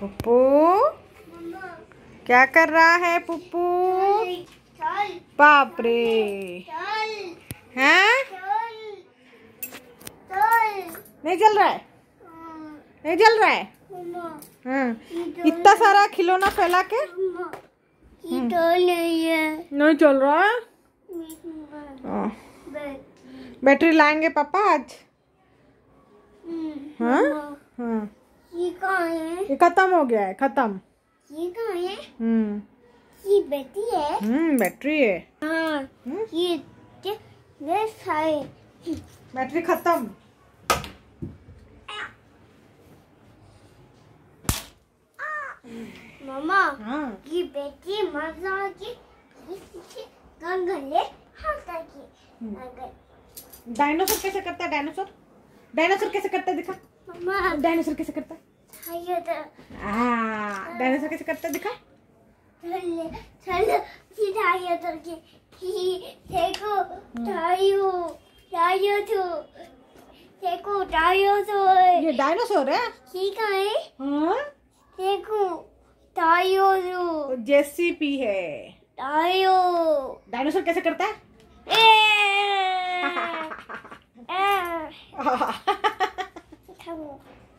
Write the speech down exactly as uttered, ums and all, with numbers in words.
पुप्पू क्या कर रहा है पुप्पू? बाप रे, हैं? नहीं जल रहा है? नहीं जल रहा है? हाँ। इतना सारा खिलौना फैला के नहीं है, नहीं चल रहा है। बैटरी लाएंगे पापा आज। हाँ हाँ, ये कहाँ है? ये खत्म हो गया है, खत्म। ये कहाँ है? हम्म, ये बैटरी है। हम्म बैटरी है। हाँ, ये ये सारे बैटरी खत्म। मामा, हाँ, ये बैटरी मजा की गंगले हाथा की। डायनासोर कैसे करता है? डायनासोर डायनासोर कैसे करता है? दिखा मामा, डायनासोर कैसे करता है? ये तो हाँ, डायनासोर कैसे करता है? दिखा। चले चले सीधा ये तो की ही देखो टायो टायो तो देखो टायो तो ये डायनासोर है। ठीक है। हाँ, देखो टायो तो जेसीपी है। टायो डायनासोर कैसे करता है? ए ए